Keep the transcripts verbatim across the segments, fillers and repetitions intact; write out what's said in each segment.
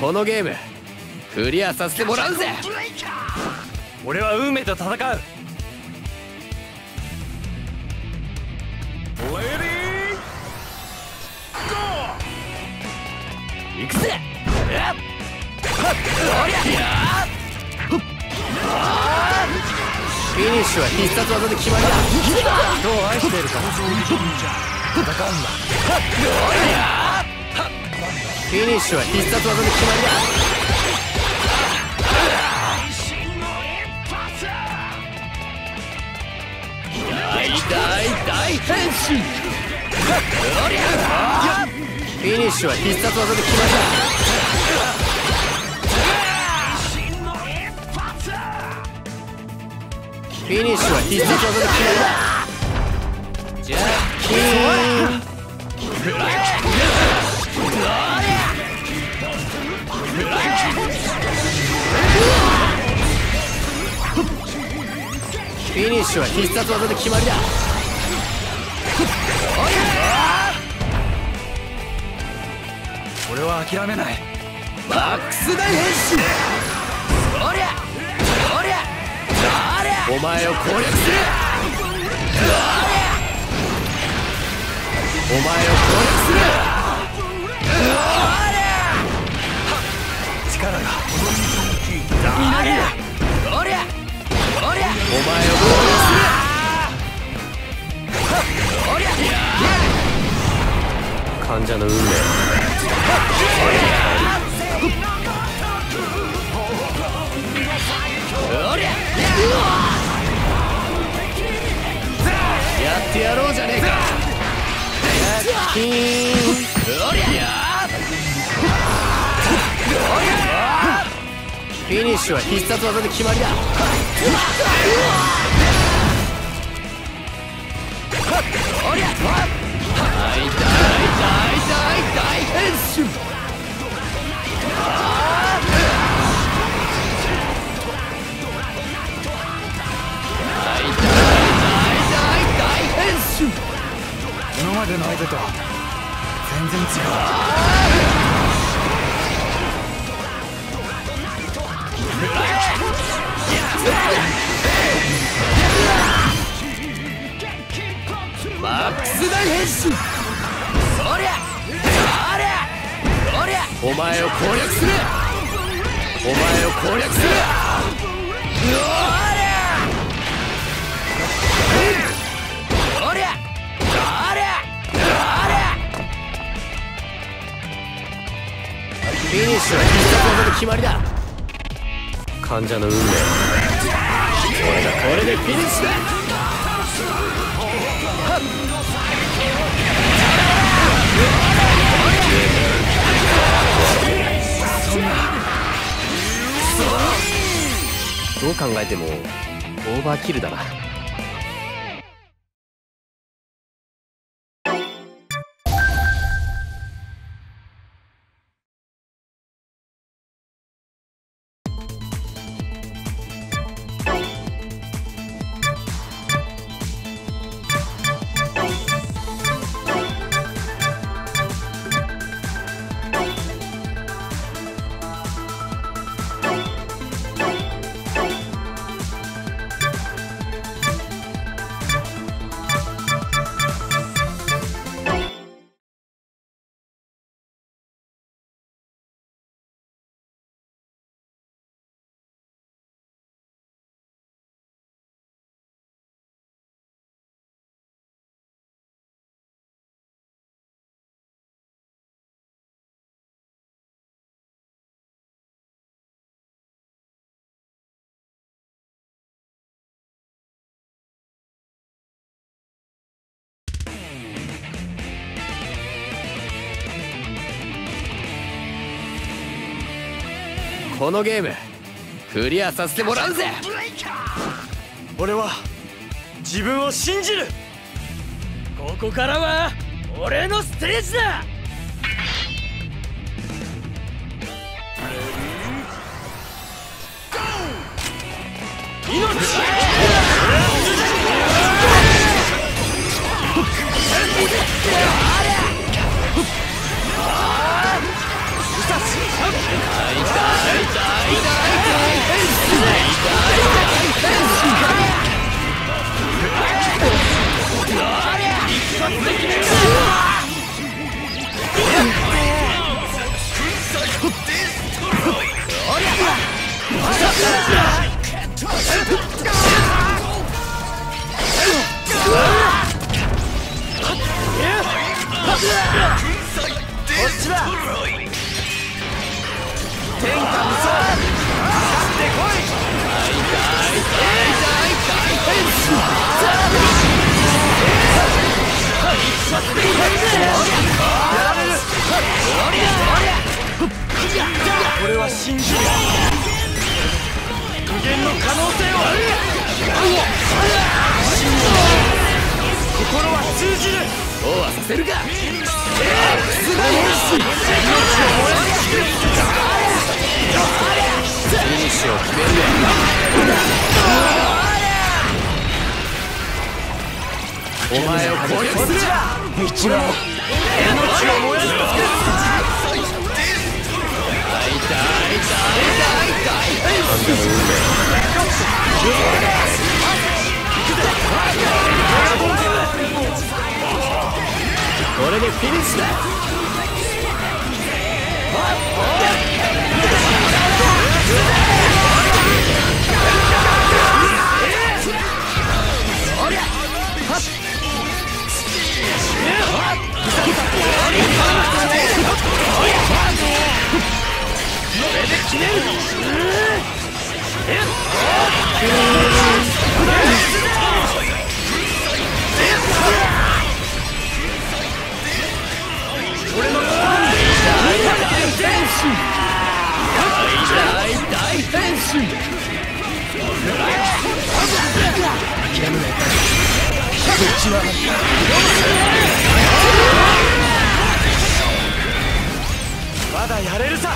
このゲームクリアさせてもらうぜ。 俺は運命と戦う。 行くぜ。フィニッシュは必殺技で決まりだ。 人を愛しているから戦うんだ。 フィニッシュは必殺技で決まりだ。大大大変身。フィニッシュは必殺技で決まりだ。フィニッシュは必殺技で決まりだ。ジャッキーン。フィニッシュは必殺技で決まりだ。 俺は諦めない。 マックス大変身。おりゃおりゃおりゃ、お前を攻略する。お前を攻略する。 力がおりゃおりゃおりゃ、お前を攻略する。おりゃ患者の運命。おりゃやってやろうじゃねえか。キーン。おりゃフィニッシュは必殺技で決まりだ。おりゃ大大大大大変身。大大大大変身。 今までの相手と全然違う。 マックス大変身。そりゃそりゃそりゃ、お前を攻略する。お前を攻略する。おりゃおりゃおりゃおりゃ。フィニッシュは必殺技で決まりだ。患者の運命。これだ、これでフィニッシュだ。どう考えてもオーバーキルだな。このゲームクリアさせてもらうぜ。 俺は自分を信じる。ここからは俺のステージだ。命は信じる。無限の可能性を信じる。心は通じる。 そうはさせるか。 命を燃やし尽くす。 フィニッシュを決めるね。お前を攻略する。 道は命を燃やし尽くす。 これでフィニッシュだ。まだやれるさ。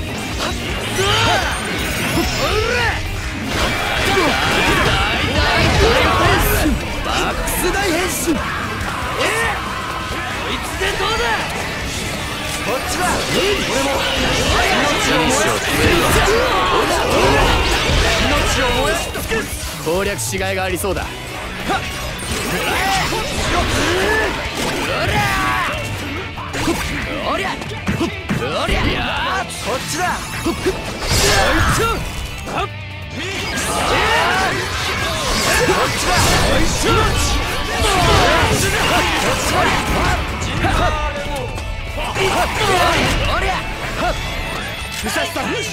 バックス大変身。 こいつでどうだ。こっちだ。俺も命を燃やす。命を燃やし尽くす。 攻略しがいがありそうだ。おりゃおりゃ、 こっちだ。こいつこっちだ。こいつおりゃ武蔵さん、頼む。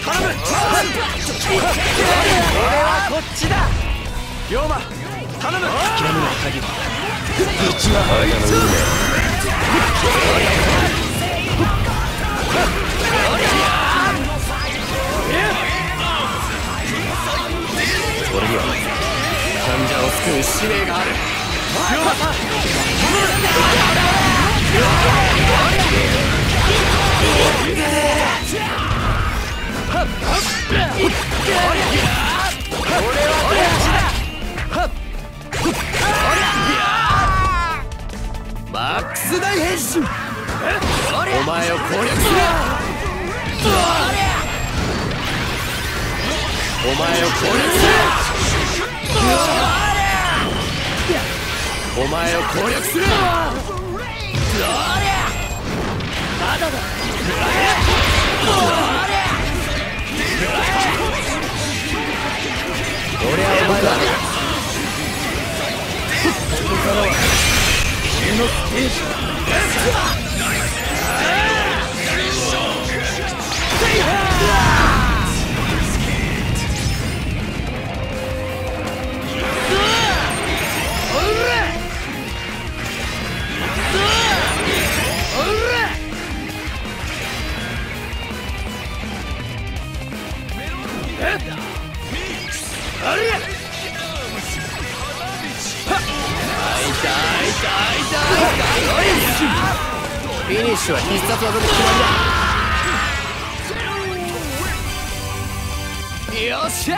俺はこっちだ。龍馬、頼む。諦めない限り道は体の運命。俺には患者を救う使命がある。 龍馬さん、 マックス大変身。お前を攻略する。お前を攻略する。お前を攻略する。まだだ。俺はお前だ。ここからは君のステージだ。フィニッシュは必殺技で決まりだ。よっしゃ。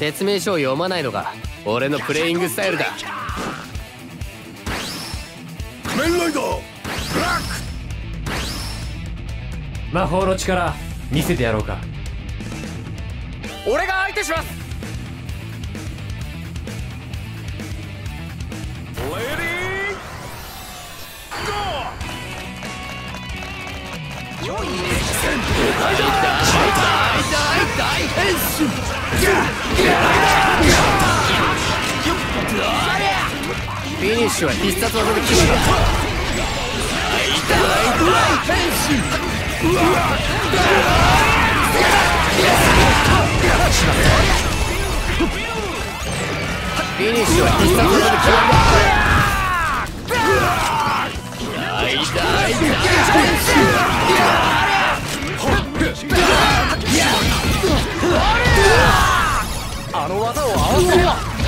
説明書を読まないのが俺のプレイングスタイルだ。 仮面ライダーブラック。 魔法の力見せてやろうか。 俺が相手します。 レディーゴー。 大大大大変身。フィニッシュは必殺技で決まりだ。大大大変身。フィニッシュは必殺技で決まりだ。大大大変身。あの技を合わせろ。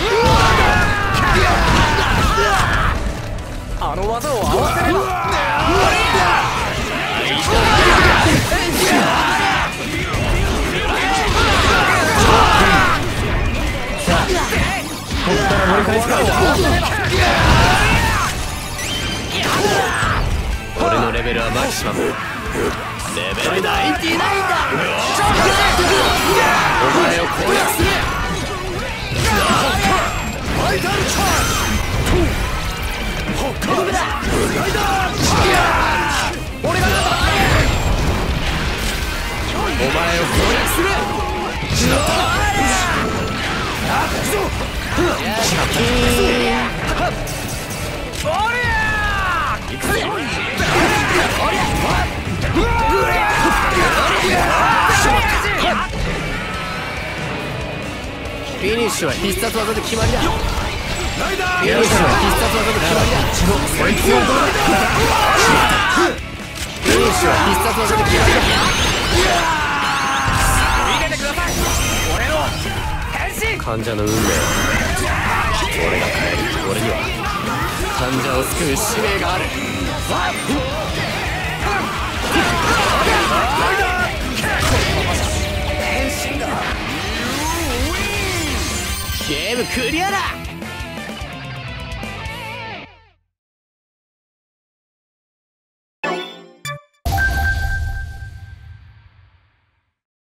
あの技を合わせれば。 ここから盛り返すか。 俺のレベルはマキシマム。レベルナインティナインだ。お前を攻略する。ファイタルチャージ。俺がお前を攻略する。フィニッシュは必殺技で決まりだ。フィニッシュは必殺技で決まりだ。フィニッシュは必殺技で決まりだ。逃げてください。俺の変身。患者の運命は俺が変える。俺には患者を救う使命がある。変身だ。ゲームクリアだ。